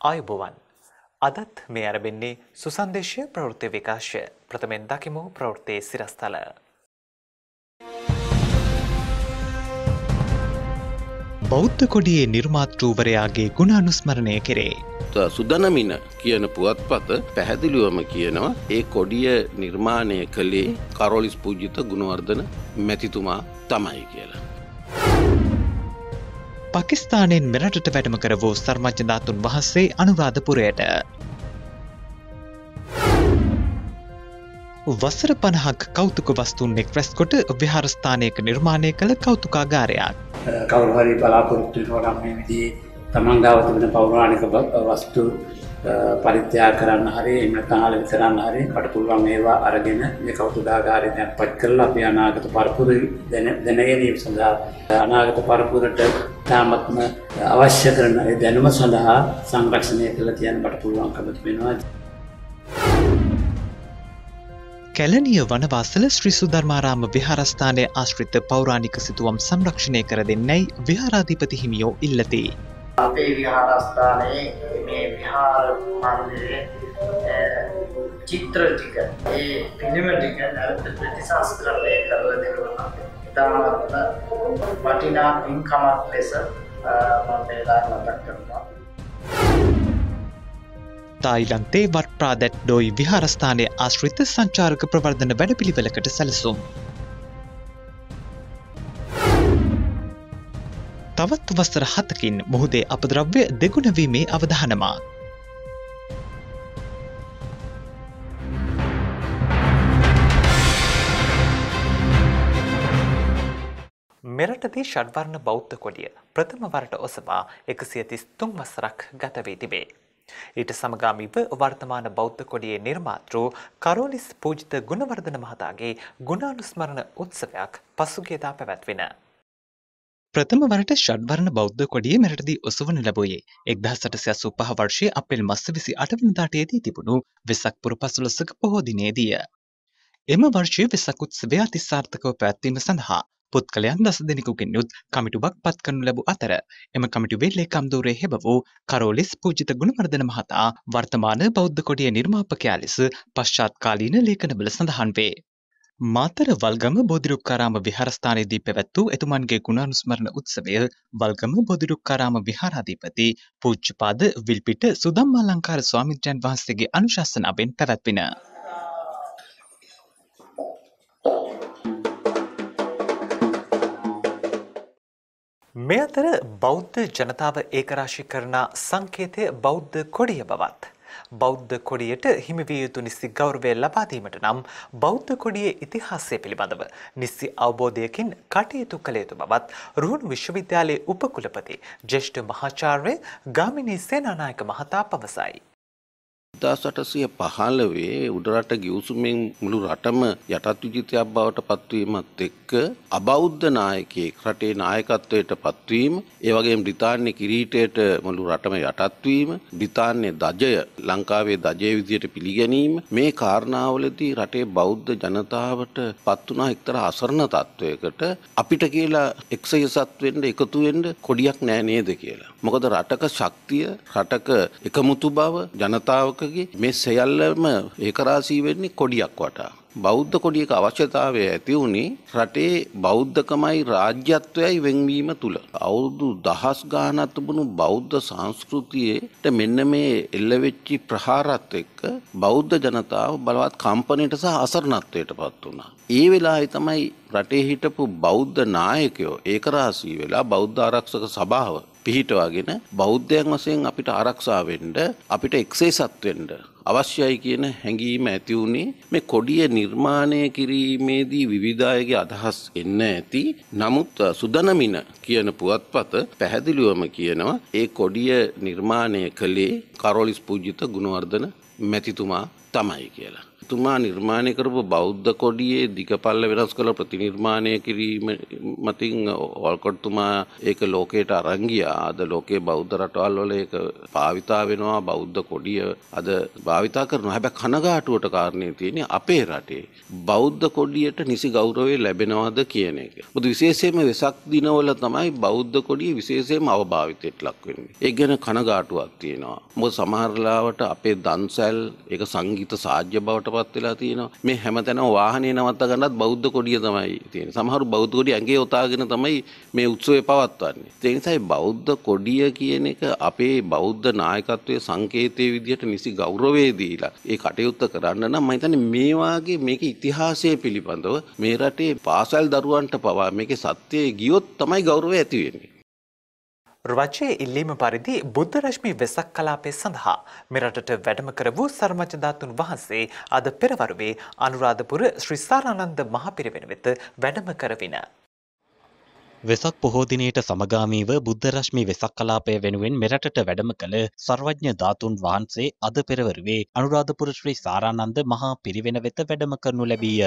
ආයුබෝවන් අදත් මේ ආරම්භන්නේ සුසන්දේශීය ප්‍රවෘත්ති විකාශය ප්‍රථමයෙන් දකිමු ප්‍රවෘත්තියේ සිරස්තල බෞද්ධ කොඩියේ නිර්මාතෘවරයාගේ ගුණානුස්මරණය කෙරේ සුදනමින කියන පුවත්පත පැහැදිලිවම කියනවා ඒ කොඩිය නිර්මාණය කළේ කරෝලිස් පූජිත ගුණවර්ධන මැතිතුමා තමයි කියලා. පාකිස්තානයෙන් මෙරටට වැඩම කර වූ සර්මජ්ජදාතුන් වහන්සේ අනුරාධපුරයට වසර 50ක් කෞතුක වස්තුන් එක්රැස් කොට විහාරස්ථානයක නිර්මාණය කළ කෞතුකාගාරයක්. කවුරු හරි බලාපොරොත්තු වෙනවා නම් මේ විදිහේ තමන් ගාව තිබෙන පෞරාණික වස්තු පරිත්‍යාග කරන්න හරි එහෙම නැත්නම් ආල විතරන්න හරි අපට පුළුවන් ඒවා අරගෙන මේ කෞතුකාගාරය දැන්පත් කරලා අපි අනාගත පරපුර දැනගැනීම සඳහා අනාගත පරපුරට තාමත්ම අවශ්‍ය කරන ඒ දැනුම සඳහා සංරක්ෂණය කළ තියන්න අපට පුළුවන්කම තිබෙනවා. කැලණිය වනවාසල ශ්‍රී සුධර්මාරාම විහාරස්ථානයේ ආශ්‍රිත පෞරාණික සිතුවම් සංරක්ෂණය කර දෙන්නයි විහාරාධිපති හිමියෝ ඉල්ලති. අපේ විහාරස්ථානයේ මේ විහාර මන්දිරයේ චිත්‍ර ටික ඒ පිළිම ටික නැවත ප්‍රතිසංස්කරණය කරලා දෙනවා. ඉතාමත් වටිනා පින්කමක් ලෙස මම මේලා මතක් කරනවා. තායිලන්තයේ වට්ප්‍රාදැට් ඩෝයි විහාරස්ථානයේ ආශ්‍රිත සංචාරක ප්‍රවර්ධන වැඩපිළිවෙලකට සැලසුම්. තවත් වසර 7කින් මුහුදේ අපද්‍රව්‍ය දෙගුණ වීමේ අවධානමක්. මෙරටදී ෂඩ්වර්ණ බෞද්ධ කොඩිය ප්‍රථම වරට ඔසවා 133 වසරක් ගත වී තිබේ. ඊට සමගාමීව වර්තමාන බෞද්ධ කොඩියේ නිර්මාතෘ කරෝලිස් පූජිත ගුණවර්ධන මහතාගේ ගුණානුස්මරණ උත්සවයක් පසුගියදා පැවැත්වින. ප්‍රථම වරට ෂඩ්වර්ණ බෞද්ධ කොඩිය මෙරටදී ඔසවනු ලැබුවේ 1885 වර්ෂයේ අප්‍රේල් මාස 28 වෙනිදාට යෙදී තිබුණු වෙසක් පුර 15ක පොහෝ දිනේදීය. එම වර්ෂයේ වෙසක් උත්සවය අතිසාර්ථකව පැවැත්වීම සඳහා පුද්ගලයන් 10 දෙනෙකුගෙන් යුත් කමිටුවක් පත් කරනු ලැබූ අතර එම කමිටුවේ ලේකම් ධූරයේ හෙබ වූ කරෝලිස් පූජිත ගුණවර්ධන මහතා වර්තමාන බෞද්ධ කොඩිය නිර්මාපකයා ලෙස පශ්චාත් කාලීන ලේඛනවල සඳහන් වේ. මාතර වල්ගම බෝධිරුක්කාරාම විහාරස්ථානයේදී පැවැත් වූ එතුමන්ගේ ගුණානුස්මරණ උත්සවය වල්ගම බෝධිරුක්කාරාම විහාරාධිපති පූජ්‍යපාද විල්පිට සුධම්මාලංකාර ස්වාමීන් වහන්සේගේ අනුශාසනාවෙන් පැවැත්වින. මේ අතර බෞද්ධ ජනතාව ඒකරාශී කරන සංකේතය බෞද්ධ කොඩිය බවත් බෞද්ධ කොඩියට හිමි විය යුතු නිසි ගෞරවය ලබා දීමට නම් බෞද්ධ කොඩියේ ඉතිහාසය පිළිබඳව නිසි අවබෝධයකින් කටයුතු කළ යුතු බවත් රුහුණු විශ්වවිද්‍යාලයේ උපකුලපති ජ්‍යෙෂ්ඨ මහාචාර්ය ගාමිණී සේනානායක මහතා පවසයි. 1815 උඩරට ගිවිසුමෙන් මුළු රටම යටත් විජිතයක් බවට පත්වීමත් එක්ක අබෞද්ධ නායකයෙක් රටේ නායකත්වයට පත්වීම, ඒ වගේම බ්‍රිතාන්‍ය කිරීටයට මුළු රටම යටත් වීම, බ්‍රිතාන්‍ය දජය ලංකාවේ දජය විදියට පිළිගැනීම, මේ කාරණාවලදී රටේ බෞද්ධ ජනතාවට පත් වුණා එක්තරා අසරණ තත්වයකට. අපිට කියලා එක්සයසත් වෙන්න එකතු වෙන්න කොඩියක් නෑ නේද කියලා. මොකද රටක ශක්තිය, රටක එකමුතු බව, ජනතාවකගේ මේ සියල්ලම ඒකරාශී වෙන්නේ කොඩියක් වටා. බෞද්ධ කොඩියක අවශ්‍යතාවය ඇති වුණේ රටේ බෞද්ධකමයි රාජ්‍යත්වයයි වෙන්වීම තුල. අවුරුදු දහස් ගාණක් තිබුණු බෞද්ධ සංස්කෘතියට මෙන්න මේ එල්ලවෙච්චි ප්‍රහාරات එක්ක බෞද්ධ ජනතාව බලවත් කම්පනයට සහ අසරණත්වයට පත් වුණා. ඒ වෙලාවේ තමයි රටේ හිටපු බෞද්ධ නායකයෝ ඒකරාශී වෙලා බෞද්ධ ආරක්ෂක සභාව පිහිටවාගෙන බෞද්ධයන් වශයෙන් අපිට ආරක්ෂා වෙන්න, අපිට එක්සේසත් වෙන්න අවශ්‍යයි කියන හැඟීම ඇති වුණේ මේ කොඩිය නිර්මාණය කිරීමේදී විවිධ අයගේ අදහස් එන්න ඇති. නමුත් සුදනමින කියන පුවත්පත පැහැදිලිවම කියනවා ඒ කොඩිය නිර්මාණය කළේ කරෝලිස් පූජිත ගුණවර්ධන මැතිතුමා තමයි කියලා. එතුමා නිර්මාණය කරපු බෞද්ධ කොඩියේ දිගපල්ල වෙනස් කළ ප්‍රතිනිර්මාණය කිරීම මතින් වල්කොට්තුමා ඒක ලෝකයට අරන් ගියා. අද ලෝකයේ බෞද්ධ රටවල් වල ඒක භාවිතා වෙනවා. බෞද්ධ කොඩිය අද භාවිතා කරනවා. හැබැයි කනගාටුවට කාරණේ තියෙන්නේ අපේ රටේ බෞද්ධ කොඩියට නිසි ගෞරවය ලැබෙනවද කියන එක. මොකද විශේෂයෙන්ම වෙසක් දිනවල තමයි බෞද්ධ කොඩිය විශේෂයෙන්ම අවභාවිතයට ලක් වෙන්නේ. ඒක ගැන කනගාටුවක් තියෙනවා. මොකද සමහර ලාවට අපේ දන්සැල් ඒක සංගීත සාජ්‍ය බවට පත් වෙලා තියෙනවා. මේ හැමතැනම වාහනේ නවත්ත ගන්නත් බෞද්ධ කොඩිය තමයි තියෙන්නේ. සමහරු බෞද්ධ කොඩිය ඇඟේ ඔතාගෙන තමයි මේ උත්සවය පවත්වන්නේ. ඒ නිසා බෞද්ධ කොඩිය කියන එක අපේ බෞද්ධ නායකත්වයේ සංකේතයේ විදිහට නිසි ගෞරවය දීලා ඒ කටයුත්ත කරන්න නම් මම හිතන්නේ මේ වාගේ මේකේ ඉතිහාසය පිළිබඳව මේ රටේ පාසල් දරුවන්ට පවා මේකේ සත්‍යය ගියොත් තමයි ගෞරවය ඇති වෙන්නේ. රජයේ ඉල්ලීම පරිදි බුද්ධ රශ්මි වෙසක් කලාපය සඳහා මෙරටට වැඩම කර වූ සර්වඥ ධාතුන් වහන්සේ අද පෙරවරුවේ අනුරාධපුර ශ්‍රී සාරානන්ද මහපිරිවෙන වෙත වැඩම කරවින. වෙසක් පොහෝ දිනයට සමගාමීව බුද්ධ රශ්මි වෙසක් කලාපය වෙනුවෙන් මෙරටට වැඩම කළ සර්වඥ ධාතුන් වහන්සේ අද පෙරවරුවේ අනුරාධපුර ශ්‍රී සාරානන්ද මහා පිරිවෙන වෙත වැඩම කරනු ලැබීය.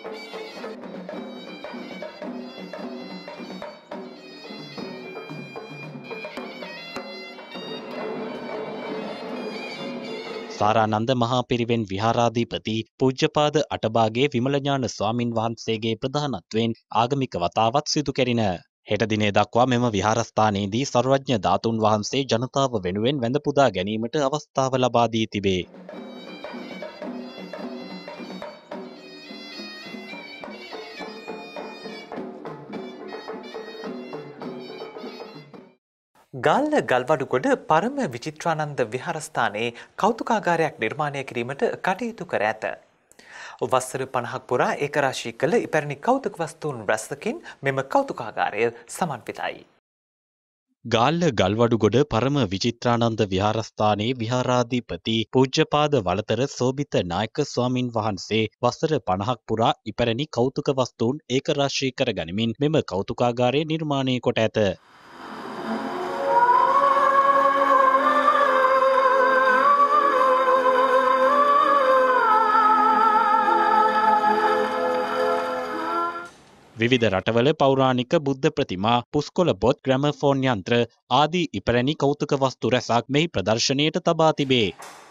සාරානන්ද මහා පිරිවෙන් විහාරාධිපති පූජ්‍යපාද අටභාගේ විමලඥාන ස්වාමින් වහන්සේගේ ප්‍රධානත්වයෙන් ආගමික වතාවත් සිදු කෙරින. හෙට දිනේ දක්වා මෙම විහාරස්ථානයේදී සර්වඥ ධාතුන් වහන්සේ ජනතාව වෙනුවෙන් වැඳ පුදා ගැනීමට අවස්ථාව ලබා දී තිබේ. ගල්ල ගල්වඩුගොඩ පරම විචිත්‍රානන්ද විහාරස්ථානයේ කෞතුකාගාරයක් නිර්මාණය කිරීමට කටයුතු කර ඇත. වසර 50ක් පුරා ඒකරාශී කළ ඉපැරණි කෞතුක වස්තුන් රැසකින් මෙම කෞතුකාගාරය සමන්විතයි. ගාල්ල ගල්වඩුගොඩ පරම විචිත්‍රානන්ද විහාරස්ථානයේ විහාරාධිපති පූජ්‍යපාද වලතර සෝභිත නායක ස්වාමින් වහන්සේ වසර 50ක් පුරා ඉපැරණි කෞතුක වස්තුන් ඒකරාශී කර ගනිමින් මෙම කෞතුකාගාරය නිර්මාණය කොට ඇත. විවිධ රටවල පෞරාණික බුද්ධ ප්‍රතිමා, පුස්කොළ පොත්, ග්‍රැමෆෝන් යන්ත්‍ර ආදී ඉපැරණි කෞතුක වස්තු රැසක් මෙහි ප්‍රදර්ශනයට තබා තිබේ.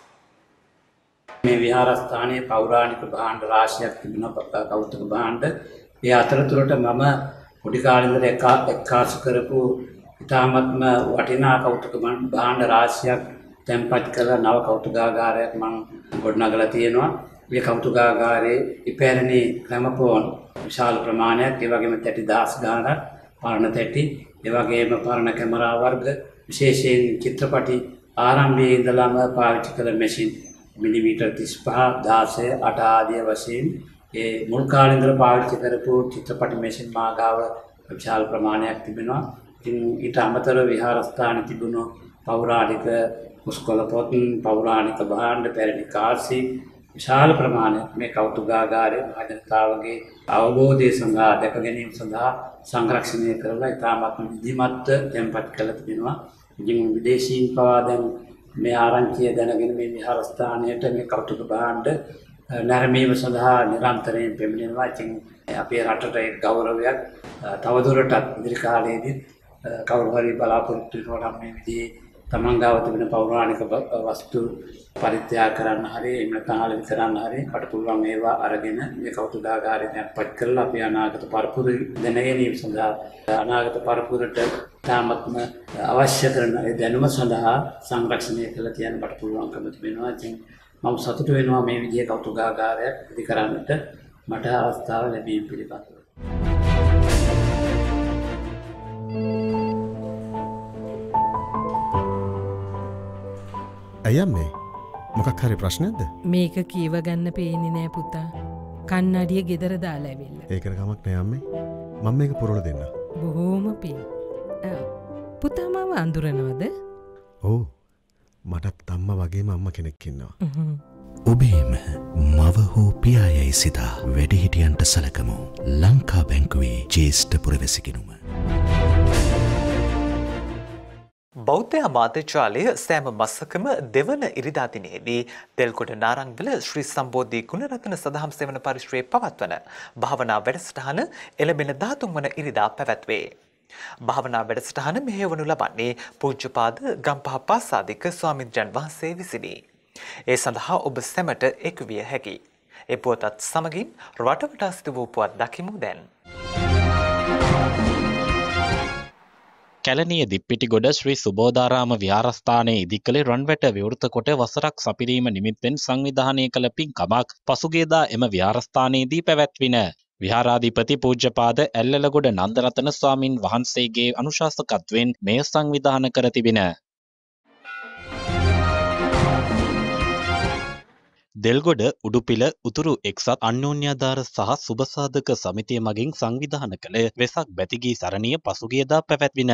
මේ විහාරස්ථානයේ පෞරාණික භාණ්ඩ රාශියක් තිබෙනවා කෞතුක භාණ්ඩ. ඒ අතරතුරට මම පොඩි කාලේ ඉඳලා එක්කාසු කරපු ඉතාමත්ම වටිනා කෞතුක භාණ්ඩ රාශියක් තැන්පත් කළ නව කෞතුකාගාරයක් මම ගොඩනගලා තියෙනවා. මේ කෞතුකාගාරයේ ඉපැරණි ග්‍රැමෆෝන් විශාල ප්‍රමාණයක්, ඒ වගේම තැටි 10 ගානක් පරණ තැටි, ඒ වගේම පරණ කැමරා වර්ග, විශේෂයෙන් චිත්‍රපටි ආරම්භයේ ඉඳලාම පාවිච්චි කළ මැෂින් මිලිමීටර් 35, 16, 8 ආදී වශයෙන් ඒ මුල් කාලේ ඉඳලා පාවිච්චි කරපු චිත්‍රපටි මැෂින් මාගාව විශාල ප්‍රමාණයක් තිබෙනවා. ඉතින් ඊට අමතරව විහාරස්ථානයේ තිබුණු පෞරාණික පුස්කොළ පොත්, පෞරාණික භාණ්ඩ, පැරණි කාර්සි විශාල ප්‍රමාණයක් මේ කෞතුකාගාරයේ මහජනතාවගේ අවබෝධය සඳහා දැක ගැනීම සඳහා සංරක්ෂණය කරලා ඉතාමත් විධිමත්ව තැන්පත් කළ තිබෙනවා. ඉතින් විදේශීන් පවා දැන් මේ ආරංචිය දැනගෙන මේ විහාරස්ථානයට මේ කෞතුක භාණ්ඩ නැරඹීම සඳහා නිරන්තරයෙන් පැමිණෙනවා. ඉතින් අපේ රටට ඒ ගෞරවයක් තවදුරටත් ඉදිරි කාලයේදී කවුරු හරි බලාපොරොත්තු වෙනවා නම් මේ විදිහේ තමන් ගාව තිබෙන පෞරාණික වස්තු පරිත්‍යාග කරන්න හරි එහෙම නැත්නම් ආලවි කරන්න හරි කට පුළුවන් ඒවා අරගෙන මේ කෞතුකාගාරයෙන් පත් කරලා අපි අනාගත පරපුර දැන ගැනීම සඳහා අනාගත පරපුරට තාමත්ම අවශ්‍ය කරන ඒ දැනුම සඳහා සංරක්ෂණය කළ තියන්න කට පුළුවන්කම තිබෙනවා. ඉතින් මම සතුටු වෙනවා මේ විදිහේ කෞතුකාගාරයක් ඉදි කරන්නට මට අවස්ථාව ලැබීම පිළිබඳව. අයම්මේ මොකක් හරි ප්‍රශ්නයක්ද? මේක කියව ගන්න පේන්නේ නෑ පුතා. කන්නඩිය ගෙදර දාලා ඇවිල්ලා. ඒකට කමක් නෑ අම්මේ. මම මේක පුරවලා දෙන්න. බොහෝම පිං. පුතා මාව අඳුරනවද? ඔව්. මටත් අම්මා වගේම අම්මා කෙනෙක් ඉන්නවා. ඔබේම මව හෝ පියායයි සිතා වැඩිහිටියන්ට සලකමු. ලංකා බැංකුවේ ජ්‍යෙෂ්ඨ පුරවැසිගෙනුම. බෞද්ධ අමාත්‍යාලය සෑම මසකම දෙවන ඉරිදා දිනයේදී දෙල්කොඩ නාරංගල ශ්‍රී සම්බෝධි ගුණරත්න සදහම් සෙවන පරිශ්‍රයේ පවත්වන භාවනා වැඩසටහන එළඹෙන 13 වන ඉරිදා පැවැත්වේ. භාවනා වැඩසටහන මෙහෙයවනු ලබන්නේ පූජ්‍යපාද ගම්පහ පාසාදික ස්වාමීන් වහන්සේ විසිනි. ඒ සඳහා ඔබ සැමට එක් විය හැකියි. ඒ පුවතත් සමගින් රටවටා සිදු වූ පුවත් දකිමු දැන්. කැලණිය දිප්පිටිගොඩ ශ්‍රී සුබෝධාරාම විහාරස්ථානයේ ඉදිකළ රන්වැට විවෘත කොට වසරක් සපිරීම නිමිත්තෙන් සංවිධානය කළ පින්කමක් පසුගියදා එම විහාරස්ථානයේදී පැවැත්වින. විහාරාධිපති පූජ්‍යපාද ඇල්ලලගොඩ නන්දරතන ස්වාමින් වහන්සේගේ අනුශාසකත්වයෙන් මෙය සංවිධානය කර තිබින. දෙල්ගොඩ උඩුපිල උතුරු එක්සත් අන්‍යෝන්‍යාධාර සහ සුබසාධක සමිතිය මගින් සංවිධානය කළ වෙසක් බැතිගී සරණිය පසුගියදා පැවැත්වින.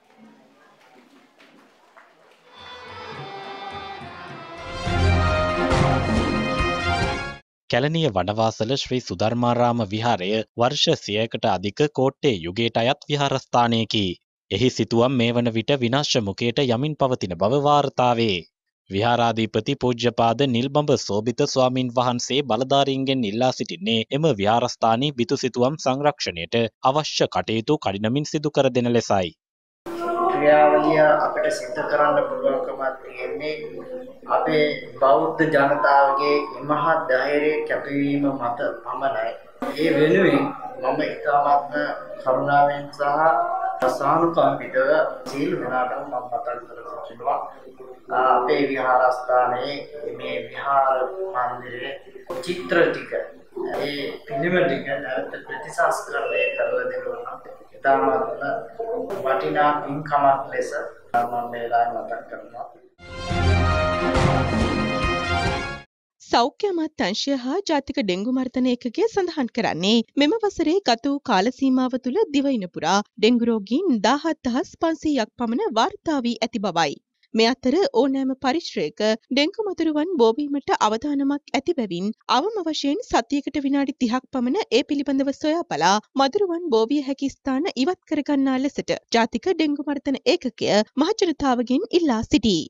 කැලණිය වඩවාසල ශ්‍රී සුධර්මාරාම විහාරය වර්ෂ 100කට අධික කෝට්ටේ යුගයට අයත් විහාරස්ථානයකි. එහි සිතුවම් මේ වන විට විනාශ මුඛයට යමින් පවතින බව වාර්තා වේ. විහාරාධිපති පූජ්‍යපාද නිල්බඹ සෝභිත ස්වාමින් වහන්සේ බලධාරීන්ගෙන් ඉල්ලා සිටින්නේ එම විහාරස්ථානයේ බිතු සිතුවම් සංරක්ෂණයට අවශ්‍ය කටයුතු කඩිනමින් සිදු කර දෙන ලෙසයි. ක්‍රියාවලිය අපිට සිද්ධ කරන්න පුළුවන්කමක් තියෙන්නේ අපේ බෞද්ධ ජනතාවගේ මහත් ධෛර්යය කැපවීම මත පමණයි. ඒ වෙනුවෙන් මම ඉතාමත්ම කරුණාවෙන් සහ සානුකම්පිතව සීල වෙනාටම මම මතක් කර සිටිනවා. අපේ විහාරස්ථානයේ මේ විහාර මන්දිරයේ චිත්‍ර ටික ඒ පිළිම ටික නැවත ප්‍රතිසංස්කරණය කරලා දෙනවා. ඉතාමත්ම වටිනා පින්කමක් ලෙස මම මේ ලායි මතක් කරනවා. සෞඛ්‍ය අමාත්‍යාංශය හා ජාතික ඩෙංගු මර්ධන ඒකකය සඳහන් කරන්නේ මෙම වසරේ ගත වූ කාල සීමාව තුළ දිවයින පුරා ඩෙංගු රෝගීන් 17500ක් පමණ වාර්තා වී ඇති බවයි. මේ අතර ඕනෑම පරිශ්‍රයක ඩෙංගු මතුරුවන් බෝවීමට අවධානමක් ඇති බැවින් අවම වශයෙන් සතියකට විනාඩි 30ක් පමණ ඒ පිළිබඳව සොයා බලා මතුරුවන් බෝවිය හැකි ස්ථාන ඉවත් කරගන්නා ලෙසට ජාතික ඩෙංගු මර්ධන ඒකකය මහජනතාවගෙන් ඉල්ලා සිටී.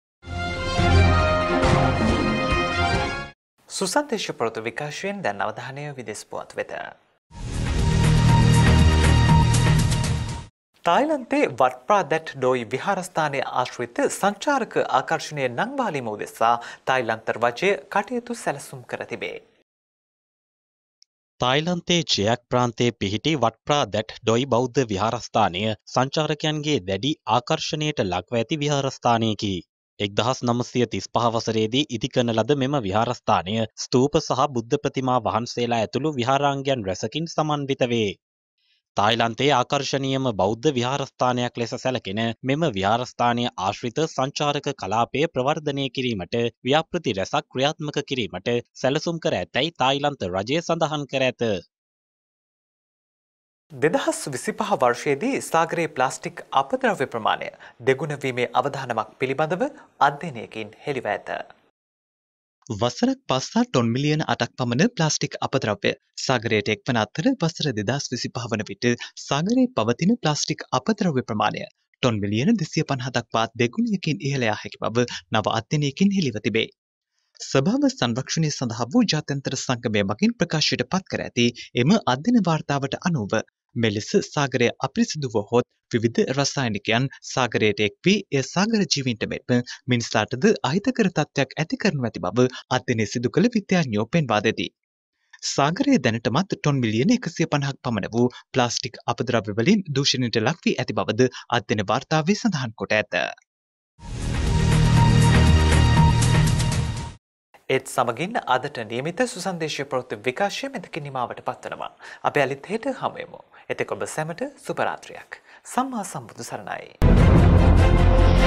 සුසන්දේශ ප්‍රවෘත්ති විකාශයෙන් දැන් අවධානය විදේශ පුවත් වෙත. තායිලන්තයේ වට්ප්‍රාදැට් ඩොයි විහාරස්ථානයේ ආශ්‍රිත සංචාරක ආකර්ෂණය නංවාලීම උදෙසා තායිලන්ත රජය කටයුතු සැලසුම් කර තිබේ. තායිලන්තයේ ජයක් ප්‍රාන්තයේ පිහිටි වට්ප්‍රාදැට් ඩොයි බෞද්ධ විහාරස්ථානය සංචාරකයන්ගේ දැඩි ආකර්ෂණයට ලක්ව ඇති විහාරස්ථානයකි. 1935 වසරේදී ඉදිකරන ලද මෙම විහාරස්ථානය ස්තූප සහ බුද්ධ ප්‍රතිමා වහන්සේලා ඇතුළු විහාරාංගයන් රැසකින් සමන්විත වේ. තායිලන්තයේ ආකර්ශනීයම බෞද්ධ විහාරස්ථානයක් ලෙස සැලකෙන මෙම විහාරස්ථානය ආශ්‍රිත සංචාරක කලාපය ප්‍රවර්ධනය කිරීමට ව්‍යාපෘති රැසක් ක්‍රියාත්මක කිරීමට සැලසුම් කර ඇතැයි තායිලන්ත රජය සඳහන් කර ඇත. 2025 වර්ෂයේදී සාගරයේ ප්ලාස්ටික් අපද්‍රව්‍ය ප්‍රමාණය දෙගුණ වීමේ අවධානමක් පිළිබඳව අධ්‍යයනයකින් හෙළිව ඇත. වසරක් පස්සා ටොන් මිලියන 8ක් පමණ ප්ලාස්ටික් අපද්‍රව්‍ය සාගරයට එක්වන අතර වසර 2025 වන විට සාගරයේ පවතින ප්ලාස්ටික් අපද්‍රව්‍ය ප්‍රමාණය ටොන් මිලියන 250 දක්වා දෙගුණයකින් ඉහළ යා හැකි බව නව අධ්‍යයනයකින් හෙළිව තිබේ. ස්වභාව සංරක්ෂණය සඳහා වූ ජාත්‍යන්තර සංගමය මගින් ප්‍රකාශයට පත් කර ඇති එම අධ්‍යයන වාර්තාවට අනුව මෙලෙස සාගරය අපිරිසිදු වුවහොත් විවිධ රසායනිකයන් සාගරයට එක් වී එය සාගර ජීවීන්ට මෙන්ම මිනිසාටද අහිතකර තත්ත්වයක් ඇති කරනු ඇති බව අධ්‍යයනය සිදු කළ විද්‍යාඥයෝ පෙන්වා දෙති. සාගරයේ දැනටමත් ටොන් මිලියන 150ක් පමණ වූ ප්ලාස්ටික් අපද්‍රව්‍ය වලින් දූෂණයට ලක් වී ඇති බවද අධ්‍යයන වාර්තාවේ සඳහන් කොට ඇත. ඒත් සමගින් අදට නියමිත සුසන්දේශීය ප්‍රවෘත්ති විකාශය මෙතකින් නිමාවට පත්වනවා. අපි අලිත් හෙට හමු වෙමු. එතෙක් ඔබ සැමට සුබ රාත්‍රියක්. සම්මා සම්බුදු සරණයි.